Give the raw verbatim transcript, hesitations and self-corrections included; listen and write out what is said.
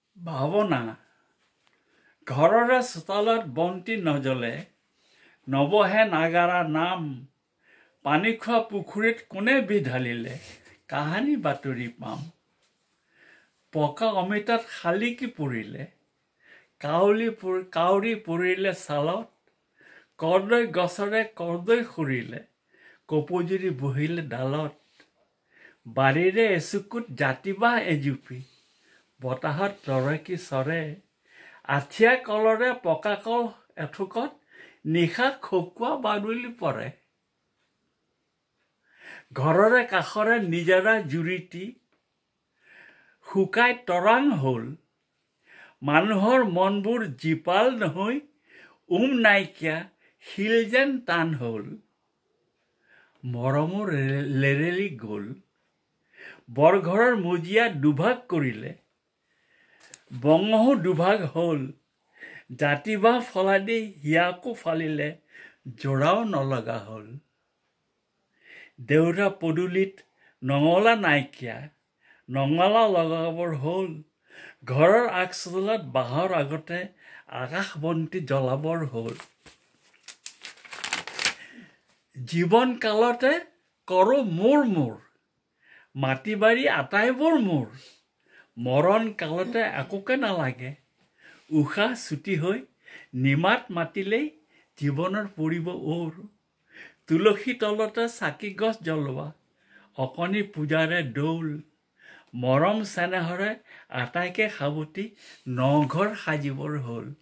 ভাৱনা ঘৰৰে চোতালত বন্তি নজ্বলে নবহে নাগাৰা নাম পানী খোৱা পুখুৰীত কোনে বিধালিলে কাহানী বাতৰি পাম পকা অমিতাত শালিকি পৰিলে কাউলি কাউৰী পৰিলে ছালত কৰ্দৈ গছৰে কৰ্দৈ সৰিলে কপৌজুৰি বহিলে ডালত বাৰীৰে এচুকুত জাতিবাঁহ এজুপি বতাহত লৰকি চৰে আঠিয়া কলৰে পকা কল এঠুকত নিশা খকুৱা বাদুলি পৰে ঘৰৰে কাষৰে নিজৰা জুৰিটি শুকাই তৰাং হ'ল মানুহৰ মনবোৰ জীপাল নহৈ উম নাইকিয়া শিল যেন টান হ'ল মৰমৰ লেৰেলি গ'ল বৰঘৰৰ মজিয়া দুভাগ কৰিলে বঙহো দুভাগ হ'ল জাতিবাঁহ ফলাদি হিয়াকো ফালিলে জোৰাও নলগা হ'ল দেউৰা পদূলিত নঙলা নাইকিয়া নঙলা লগাবৰ হ'ল ঘৰৰ আগচোতালত বাঁহৰ আগতে আকাশ বন্তি জ্বলাবৰ হ'ল জীৱন কালতে কৰোঁ মোৰ মোৰ মাটি বাৰী আটাইবোৰ মোৰ মৰণ কালতে একোকে নালাগে উশাহ ছুটি হৈ নিমাত মাতিলেই জীৱনৰ পৰিব ওৰ তুলসী তলতে চাকি গছ জ্বলোৱা অকণি পূজাৰে দৌল মৰম চেনেহৰে আটাইকে সাৱটি নঘৰ সাজিবৰ হ'ল